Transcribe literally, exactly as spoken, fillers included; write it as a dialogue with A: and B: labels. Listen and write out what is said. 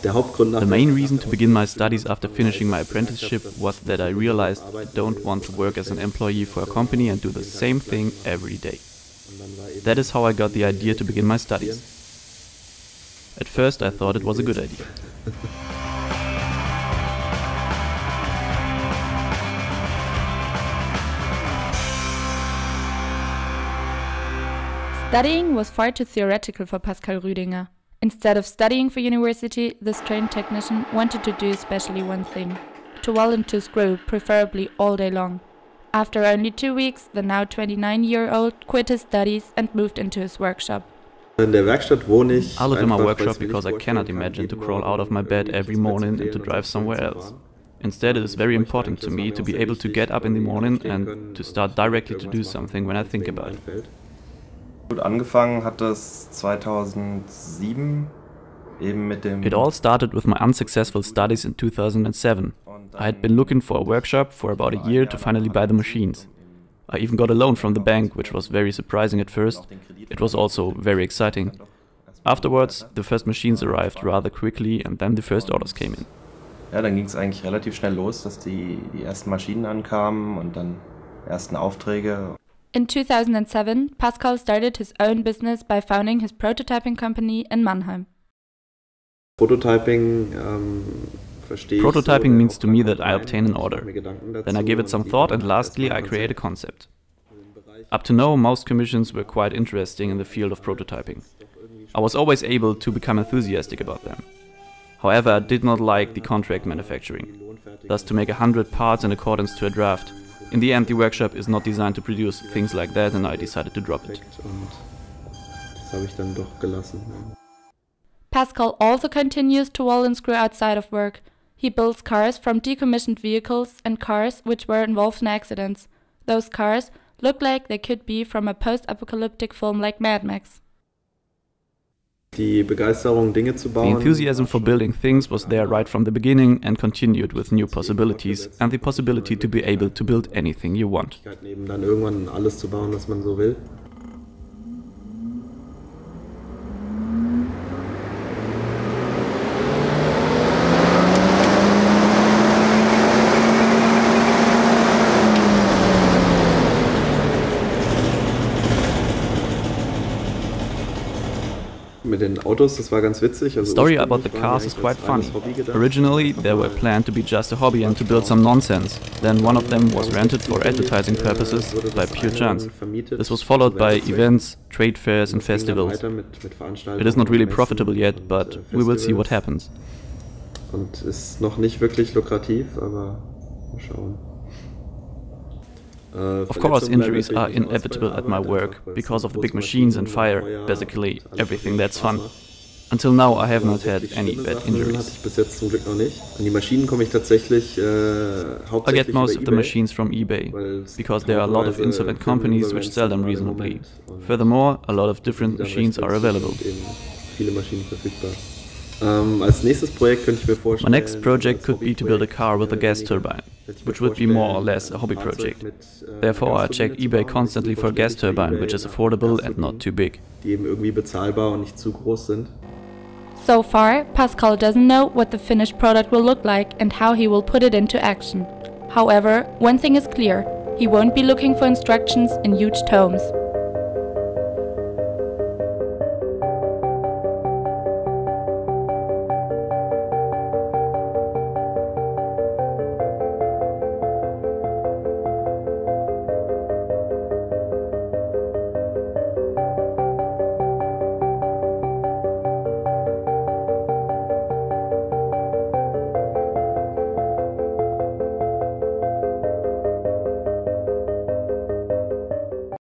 A: The main reason to begin my studies after finishing my apprenticeship was that I realized I don't want to work as an employee for a company and do the same thing every day. That is how I got the idea to begin my studies. At first I thought it was a good idea.
B: Studying was far too theoretical for Pascal Rüdinger. Instead of studying for university, this trained technician wanted to do especially one thing: to weld and to screw, preferably all day long. After only two weeks, the now twenty-nine-year-old quit his studies and moved into his workshop.
A: I live in my workshop because I cannot imagine to crawl out of my bed every morning and to drive somewhere else. Instead, it is very important to me to be able to get up in the morning and to start directly to do something when I think about it.
C: Gut, angefangen hat das zweitausendsieben eben mit dem.
A: It all started with my unsuccessful studies in two thousand seven. I had been looking for a workshop for about a year to finally buy the machines. I even got a loan from the bank, which was very surprising at first. It was also very exciting. Afterwards, the first machines arrived rather quickly and then the first orders came in.
C: Ja, dann ging es eigentlich relativ schnell los, dass die, die ersten Maschinen ankamen und dann ersten Aufträge.
B: In two thousand seven, Pascal started his own business by founding his prototyping company in Mannheim.
A: Prototyping, um, Prototyping means to me that I obtain an order. Then I give it some thought and lastly I create a concept. Up to now, most commissions were quite interesting in the field of prototyping. I was always able to become enthusiastic about them. However, I did not like the contract manufacturing. Thus, to make a hundred parts in accordance to a draft. In the end, the workshop is not designed to produce things like that and I decided to drop it.
B: Pascal also continues to weld and screw outside of work. He builds cars from decommissioned vehicles and cars which were involved in accidents. Those cars look like they could be from a post-apocalyptic film like Mad Max.
A: The enthusiasm for building things was there right from the beginning and continued with new possibilities and the possibility to be able to build anything you want. The story about the cars is quite funny. Originally, they were planned to be just a hobby and to build some nonsense. Then one of them was rented for advertising purposes by pure chance. This was followed by events, trade fairs and festivals. It is not really profitable yet, but we will see what happens. Of course, injuries are inevitable at my work, because of the big machines and fire, basically everything that's fun. Until now I have not had any bad injuries. I get most of the machines from eBay, because there are a lot of insolvent companies which sell them reasonably. Furthermore, a lot of different machines are available. My next project could be to build a car with a gas turbine, which would be more or less a hobby project. Therefore, I check eBay constantly for a gas turbine which is affordable and not too big.
B: So far, Pascal doesn't know what the finished product will look like and how he will put it into action. However, one thing is clear: he won't be looking for instructions in huge tomes.